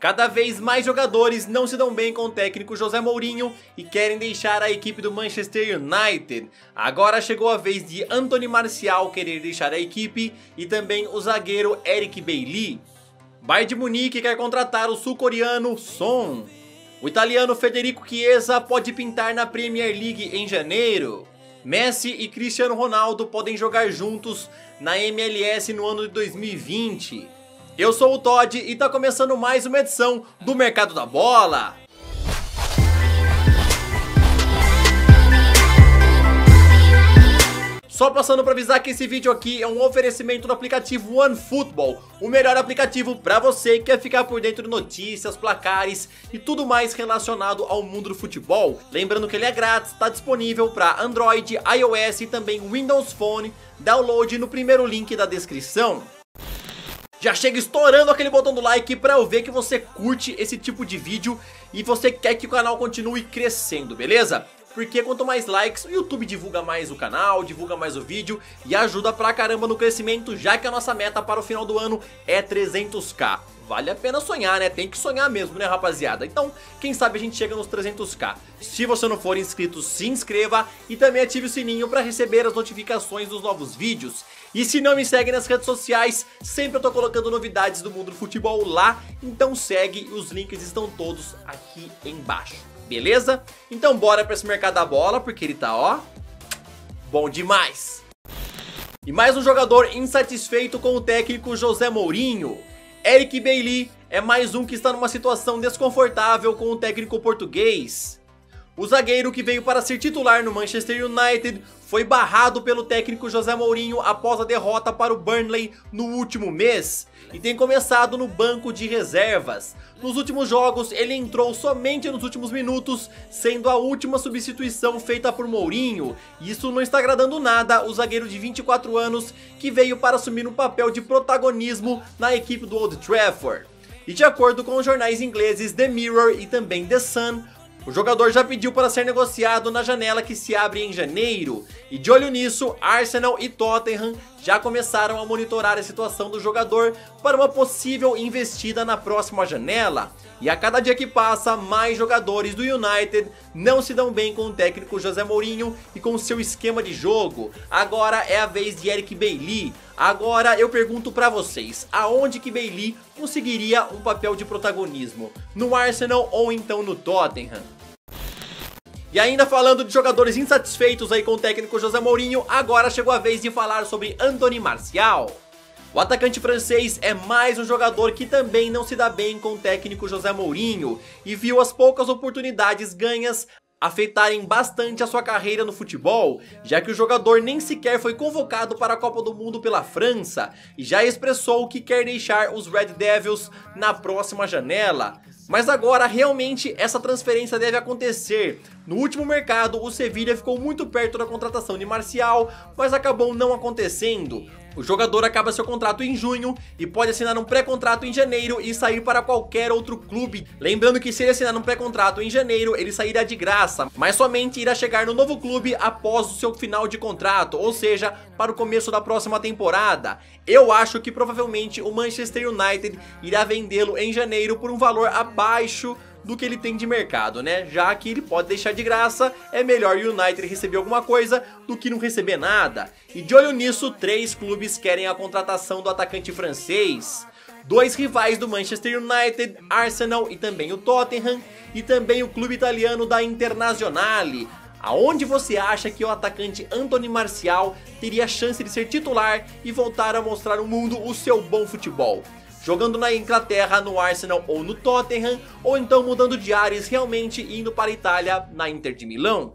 Cada vez mais jogadores não se dão bem com o técnico José Mourinho e querem deixar a equipe do Manchester United. Agora chegou a vez de Anthony Martial querer deixar a equipe e também o zagueiro Eric Bailly. Bayern de Munique quer contratar o sul-coreano Son. O italiano Federico Chiesa pode pintar na Premier League em janeiro. Messi e Cristiano Ronaldo podem jogar juntos na MLS no ano de 2020. Eu sou o Todd e tá começando mais uma edição do Mercado da Bola. Só passando para avisar que esse vídeo aqui é um oferecimento do aplicativo OneFootball, o melhor aplicativo para você que quer ficar por dentro de notícias, placares e tudo mais relacionado ao mundo do futebol. Lembrando que ele é grátis, está disponível para Android, iOS e também Windows Phone. Download no primeiro link da descrição. Já chega estourando aquele botão do like para eu ver que você curte esse tipo de vídeo e você quer que o canal continue crescendo, beleza? Porque quanto mais likes, o YouTube divulga mais o canal, divulga mais o vídeo e ajuda pra caramba no crescimento, já que a nossa meta para o final do ano é 300k. Vale a pena sonhar, né? Tem que sonhar mesmo, né, rapaziada? Então, quem sabe a gente chega nos 300k. Se você não for inscrito, se inscreva e também ative o sininho para receber as notificações dos novos vídeos. E se não me segue nas redes sociais, sempre eu tô colocando novidades do mundo do futebol lá, então segue, os links estão todos aqui embaixo. Beleza? Então bora pra esse mercado da bola, porque ele tá, ó, bom demais. E mais um jogador insatisfeito com o técnico José Mourinho. Eric Bailly é mais um que está numa situação desconfortável com o técnico português. O zagueiro que veio para ser titular no Manchester United foi barrado pelo técnico José Mourinho após a derrota para o Burnley no último mês e tem começado no banco de reservas. Nos últimos jogos ele entrou somente nos últimos minutos, sendo a última substituição feita por Mourinho. Isso não está agradando nada o zagueiro de 24 anos que veio para assumir um papel de protagonismo na equipe do Old Trafford. E de acordo com os jornais ingleses The Mirror e também The Sun, o jogador já pediu para ser negociado na janela que se abre em janeiro. E de olho nisso, Arsenal e Tottenham já começaram a monitorar a situação do jogador para uma possível investida na próxima janela. E a cada dia que passa, mais jogadores do United não se dão bem com o técnico José Mourinho e com seu esquema de jogo. Agora é a vez de Eric Bailly. Agora eu pergunto pra vocês, aonde que Bailly conseguiria um papel de protagonismo? No Arsenal ou então no Tottenham? E ainda falando de jogadores insatisfeitos aí com o técnico José Mourinho, agora chegou a vez de falar sobre Anthony Martial. O atacante francês é mais um jogador que também não se dá bem com o técnico José Mourinho e viu as poucas oportunidades ganhas afetarem bastante a sua carreira no futebol, já que o jogador nem sequer foi convocado para a Copa do Mundo pela França e já expressou que quer deixar os Red Devils na próxima janela. Mas agora realmente essa transferência deve acontecer. No último mercado o Sevilla ficou muito perto da contratação de Martial, mas acabou não acontecendo. O jogador acaba seu contrato em junho e pode assinar um pré-contrato em janeiro e sair para qualquer outro clube. Lembrando que se ele assinar um pré-contrato em janeiro, ele sairá de graça, mas somente irá chegar no novo clube após o seu final de contrato, ou seja, para o começo da próxima temporada. Eu acho que provavelmente o Manchester United irá vendê-lo em janeiro por um valor abaixo do que ele tem de mercado, né? Já que ele pode deixar de graça, é melhor o United receber alguma coisa do que não receber nada. E de olho nisso, 3 clubes querem a contratação do atacante francês. 2 rivais do Manchester United, Arsenal e também o Tottenham, e também o clube italiano da Internazionale. Aonde você acha que o atacante Anthony Martial teria chance de ser titular e voltar a mostrar ao mundo o seu bom futebol? Jogando na Inglaterra, no Arsenal ou no Tottenham, ou então mudando de ares realmente indo para a Itália na Inter de Milão?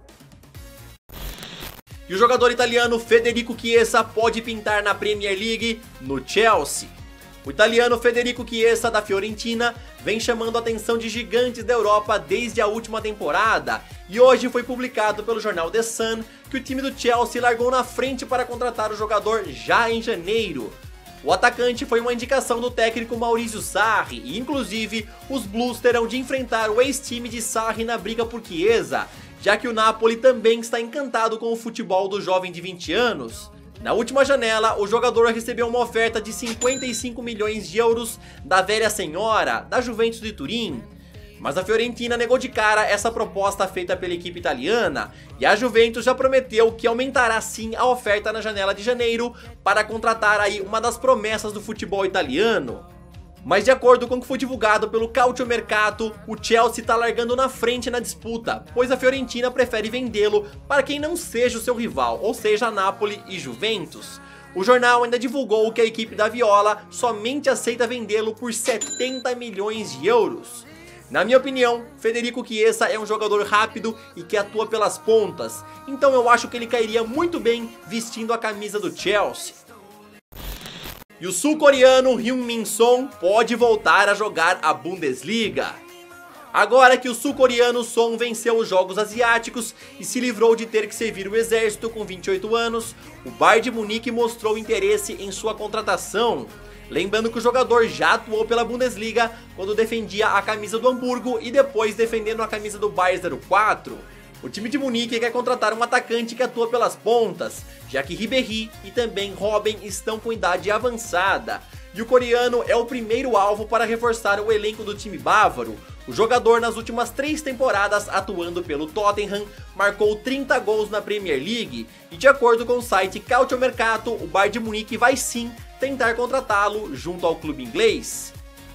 E o jogador italiano Federico Chiesa pode pintar na Premier League no Chelsea. O italiano Federico Chiesa da Fiorentina vem chamando a atenção de gigantes da Europa desde a última temporada e hoje foi publicado pelo jornal The Sun que o time do Chelsea largou na frente para contratar o jogador já em janeiro. O atacante foi uma indicação do técnico Maurizio Sarri e inclusive os Blues terão de enfrentar o ex-time de Sarri na briga por Chiesa, já que o Napoli também está encantado com o futebol do jovem de 20 anos. Na última janela, o jogador recebeu uma oferta de 55 milhões de euros da velha senhora, da Juventus de Turim. Mas a Fiorentina negou de cara essa proposta feita pela equipe italiana, e a Juventus já prometeu que aumentará sim a oferta na janela de janeiro para contratar aí uma das promessas do futebol italiano. Mas de acordo com o que foi divulgado pelo Calciomercato, o Chelsea está largando na frente na disputa, pois a Fiorentina prefere vendê-lo para quem não seja o seu rival, ou seja, Napoli e Juventus. O jornal ainda divulgou que a equipe da Viola somente aceita vendê-lo por 70 milhões de euros. Na minha opinião, Federico Chiesa é um jogador rápido e que atua pelas pontas, então eu acho que ele cairia muito bem vestindo a camisa do Chelsea. E o sul-coreano Heung-min Son pode voltar a jogar a Bundesliga. Agora que o sul-coreano Son venceu os Jogos Asiáticos e se livrou de ter que servir o exército com 28 anos, o Bayern de Munique mostrou interesse em sua contratação. Lembrando que o jogador já atuou pela Bundesliga quando defendia a camisa do Hamburgo e depois defendendo a camisa do Bayer 04. O time de Munique quer contratar um atacante que atua pelas pontas, já que Ribéry e também Robben estão com idade avançada. E o coreano é o primeiro alvo para reforçar o elenco do time bávaro. O jogador nas últimas 3 temporadas atuando pelo Tottenham marcou 30 gols na Premier League e de acordo com o site Calciomercato, o Bayern de Munique vai sim tentar contratá-lo junto ao clube inglês.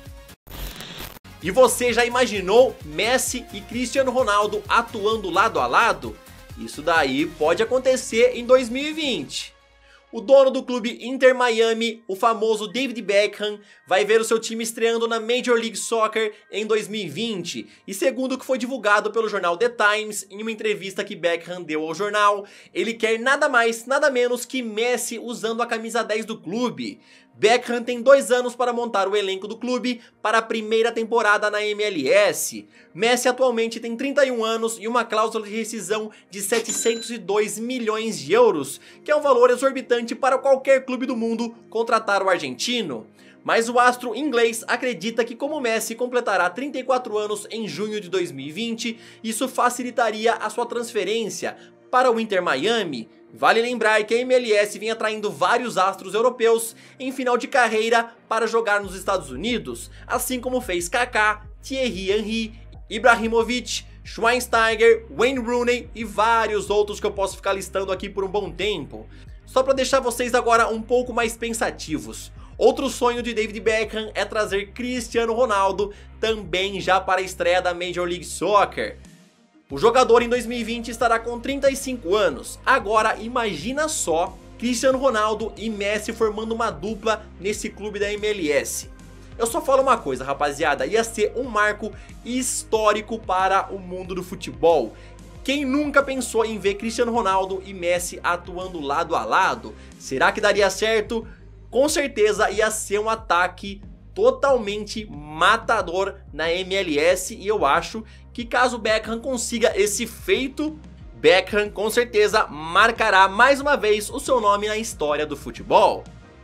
E você já imaginou Messi e Cristiano Ronaldo atuando lado a lado? Isso daí pode acontecer em 2020. O dono do clube Inter Miami, o famoso David Beckham, vai ver o seu time estreando na Major League Soccer em 2020. E segundo o que foi divulgado pelo jornal The Times, em uma entrevista que Beckham deu ao jornal, ele quer nada mais, nada menos que Messi usando a camisa 10 do clube. Beckham tem 2 anos para montar o elenco do clube para a primeira temporada na MLS. Messi atualmente tem 31 anos e uma cláusula de rescisão de 702 milhões de euros, que é um valor exorbitante para qualquer clube do mundo contratar o argentino. Mas o astro inglês acredita que como Messi completará 34 anos em junho de 2020, isso facilitaria a sua transferência para o Inter Miami. Vale lembrar que a MLS vem atraindo vários astros europeus em final de carreira para jogar nos Estados Unidos, assim como fez Kaká, Thierry Henry, Ibrahimovic, Schweinsteiger, Wayne Rooney e vários outros que eu posso ficar listando aqui por um bom tempo. Só para deixar vocês agora um pouco mais pensativos, outro sonho de David Beckham é trazer Cristiano Ronaldo também já para a estreia da Major League Soccer. O jogador em 2020 estará com 35 anos. Agora imagina só Cristiano Ronaldo e Messi formando uma dupla nesse clube da MLS. Eu só falo uma coisa, rapaziada, ia ser um marco histórico para o mundo do futebol. Quem nunca pensou em ver Cristiano Ronaldo e Messi atuando lado a lado? Será que daria certo? Com certeza ia ser um ataque totalmente matador na MLS e eu acho que caso Beckham consiga esse feito, Beckham com certeza marcará mais uma vez o seu nome na história do futebol.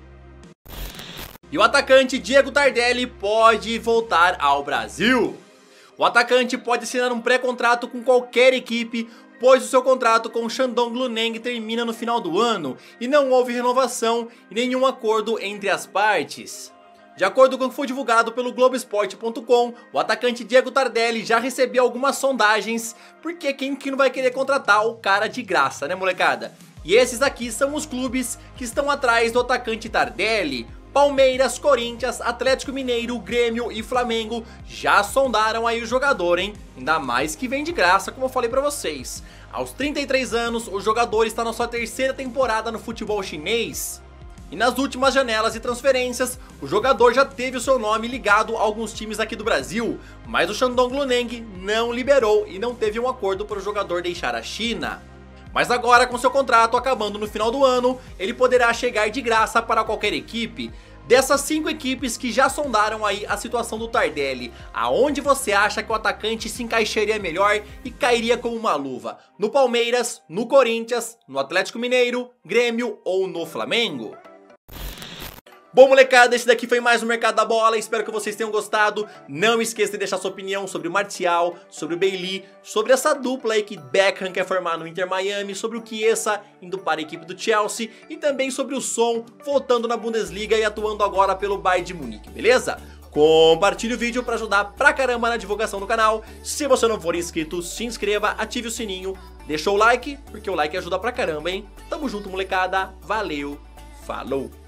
E o atacante Diego Tardelli pode voltar ao Brasil. O atacante pode assinar um pré-contrato com qualquer equipe, pois o seu contrato com o Shandong Luneng termina no final do ano e não houve renovação e nenhum acordo entre as partes. De acordo com o que foi divulgado pelo Globoesporte.com, o atacante Diego Tardelli já recebeu algumas sondagens, porque quem que não vai querer contratar o cara de graça, né, molecada? E esses aqui são os clubes que estão atrás do atacante Tardelli. Palmeiras, Corinthians, Atlético Mineiro, Grêmio e Flamengo já sondaram aí o jogador, hein? Ainda mais que vem de graça, como eu falei pra vocês. Aos 33 anos, o jogador está na sua 3ª temporada no futebol chinês. E nas últimas janelas de transferências, o jogador já teve o seu nome ligado a alguns times aqui do Brasil, mas o Shandong Luneng não liberou e não teve um acordo para o jogador deixar a China. Mas agora, com seu contrato acabando no final do ano, ele poderá chegar de graça para qualquer equipe. Dessas 5 equipes que já sondaram aí a situação do Tardelli, aonde você acha que o atacante se encaixaria melhor e cairia como uma luva? No Palmeiras, no Corinthians, no Atlético Mineiro, Grêmio ou no Flamengo? Bom, molecada, esse daqui foi mais um Mercado da Bola, espero que vocês tenham gostado. Não esqueça de deixar sua opinião sobre o Martial, sobre o Bailey, sobre essa dupla aí que Beckham quer formar no Inter Miami, sobre o Chiesa indo para a equipe do Chelsea e também sobre o Son voltando na Bundesliga e atuando agora pelo Bayern de Munique, beleza? Compartilhe o vídeo para ajudar pra caramba na divulgação do canal. Se você não for inscrito, se inscreva, ative o sininho, deixa o like, porque o like ajuda pra caramba, hein? Tamo junto, molecada, valeu, falou!